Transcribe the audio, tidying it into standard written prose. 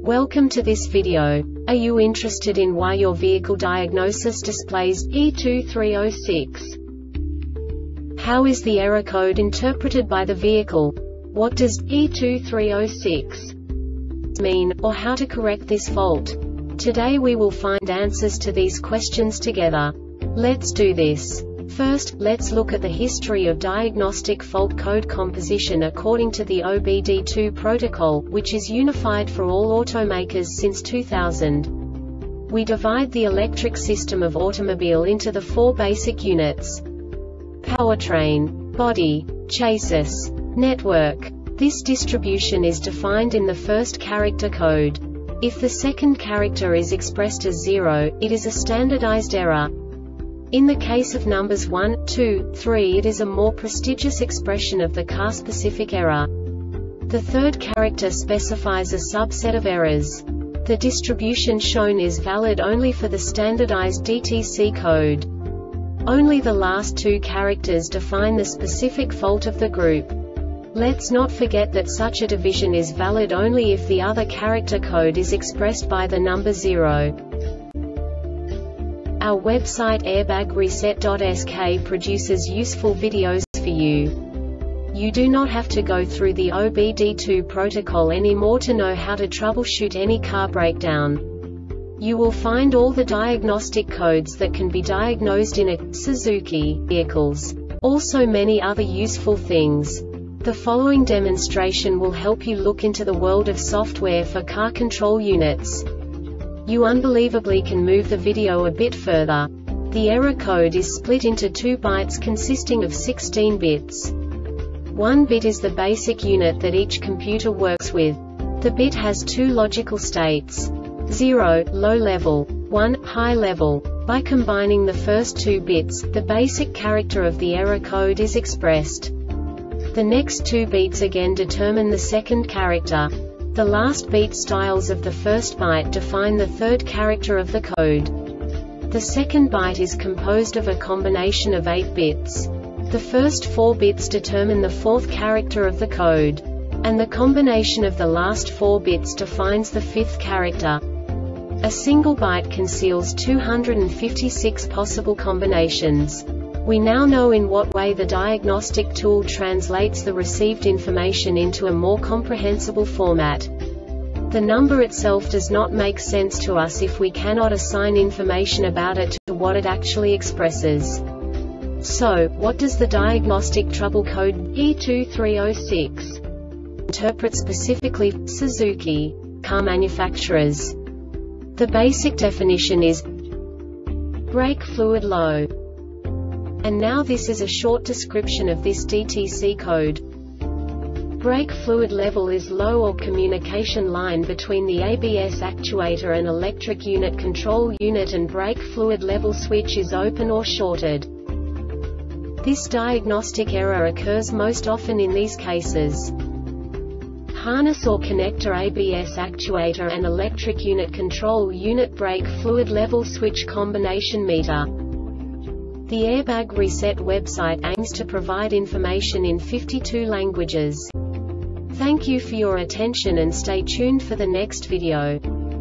Welcome to this video. Are you interested in why your vehicle diagnosis displays E2306? How is the error code interpreted by the vehicle? What does E2306 mean, or how to correct this fault? Today we will find answers to these questions together. Let's do this. First, let's look at the history of diagnostic fault code composition according to the OBD2 protocol, which is unified for all automakers since 2000. We divide the electric system of automobile into the four basic units: powertrain, body, chassis, network. This distribution is defined in the first character code. If the second character is expressed as 0, it is a standardized error. In the case of numbers 1, 2, 3, it is a more prestigious expression of the car-specific error. The third character specifies a subset of errors. The distribution shown is valid only for the standardized DTC code. Only the last two characters define the specific fault of the group. Let's not forget that such a division is valid only if the other character code is expressed by the number 0. Our website airbagreset.sk produces useful videos for you. You do not have to go through the OBD2 protocol anymore to know how to troubleshoot any car breakdown. You will find all the diagnostic codes that can be diagnosed in a Suzuki vehicles. Also many other useful things. The following demonstration will help you look into the world of software for car control units. You unbelievably can move the video a bit further. The error code is split into 2 bytes consisting of 16 bits. 1 bit is the basic unit that each computer works with. The bit has 2 logical states: 0, low level, 1, high level. By combining the first 2 bits, the basic character of the error code is expressed. The next 2 beats again determine the second character. The last beat styles of the first byte define the third character of the code. The second byte is composed of a combination of 8 bits. The first 4 bits determine the fourth character of the code. And the combination of the last 4 bits defines the fifth character. A single byte conceals 256 possible combinations. We now know in what way the diagnostic tool translates the received information into a more comprehensible format. The number itself does not make sense to us if we cannot assign information about it to what it actually expresses. So, what does the diagnostic trouble code E2306 interpret specifically for Suzuki car manufacturers? The basic definition is brake fluid low. And now this is a short description of this DTC code. Brake fluid level is low, or communication line between the ABS actuator and electric unit control unit and brake fluid level switch is open or shorted. This diagnostic error occurs most often in these cases: harness or connector ABS actuator and electric unit control unit brake fluid level switch combination meter. The Airbag Reset website aims to provide information in 52 languages. Thank you for your attention and stay tuned for the next video.